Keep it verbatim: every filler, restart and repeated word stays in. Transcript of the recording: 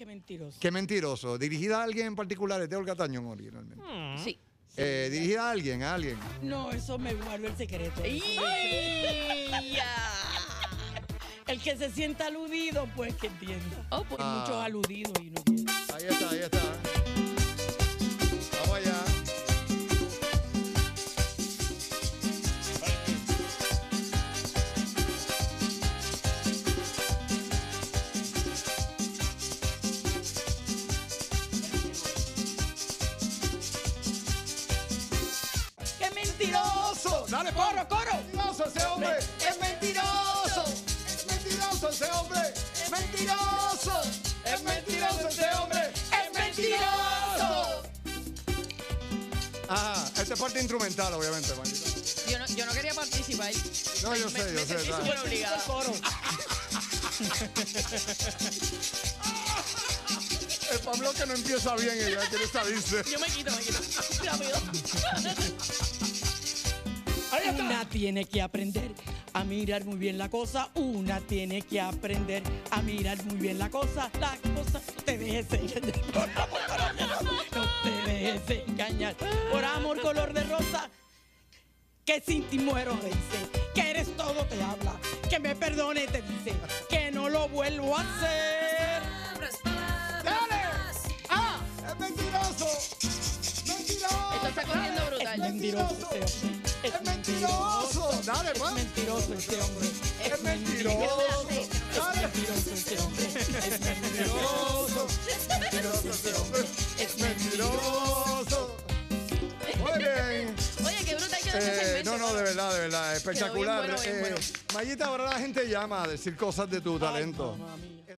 Qué mentiroso. Qué mentiroso. ¿Dirigida a alguien en particular? Es de Olga Tañón originalmente. Mm. Sí. Eh, ¿Dirigida a alguien? ¿A alguien? No, eso me guardo el secreto. ¡Y ya! El que se sienta aludido, pues que entienda. Oh, pues. Hay Ah. muchos aludidos y no quieren. Ahí está, ahí está. Vamos allá. ¡Qué mentiroso! Dale, ¡Coro, coro! ¡Mentiroso ese hombre! ¡Es mentiroso! ¡Es mentiroso ese hombre! ¡Es mentiroso! ¡Es mentiroso ese hombre! ¡Es mentiroso! Ajá, esta es parte instrumental, obviamente, manito. Yo no, yo no quería participar. No, yo Me- sé, me, yo me sé, sentí claro. súper obligada. El coro. El Pablo que no empieza bien, ella quiere salirse. Yo me quito, me quito. Rápido. Ahí está. Una tiene que aprender a mirar muy bien la cosa. Una tiene que aprender a mirar muy bien la cosa. La cosa, no te dejes engañar. Por amor, no te dejes engañar. Por amor, color de rosa. Que sin ti muero, dice. Que eres todo, te habla. Que me perdone, te dice. Que no lo vuelvo a hacer. ¡Dale! ¡Ah! ¡Es mentiroso! ¡Mentiroso! Esto está corriendo Es brutal. mentiroso este hombre. ¡Es mentiroso! ¡Dale, Es pues! mentiroso este hombre. ¡Es mentiroso! ¡Dale! Mentiroso este hombre. Es ¡Mentiroso! ¡Mentiroso ese hombre! ¡Es mentiroso! Muy bien. Oye, qué brutal quedó ese Eh, segmento. no, no, de verdad, de verdad, espectacular. bueno, bien Eh, bueno. Mayita, ahora la gente llama a decir cosas de tu talento. Ay, mamá mía.